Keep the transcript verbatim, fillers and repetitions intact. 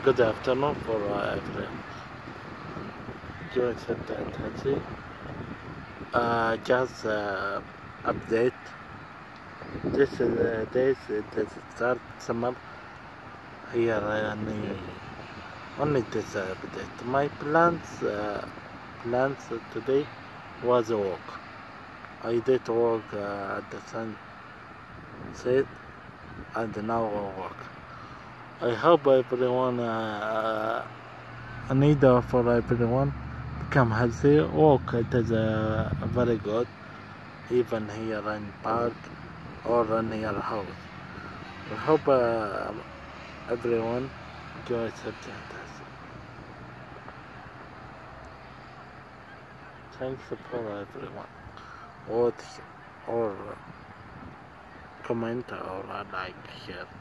Good afternoon for uh, everyone. Join Santa and Hansi. Uh, just uh, update. This is uh, this is the start summer here and uh, only this uh, update. My plans uh, plans today was a walk. I did walk uh, at the sunset and now I walk. I hope everyone uh, a need for everyone become healthy. Walk it is uh, very good, even here in park or in your house. I hope uh, everyone enjoys it. Thanks for everyone. Watch or comment or like, share.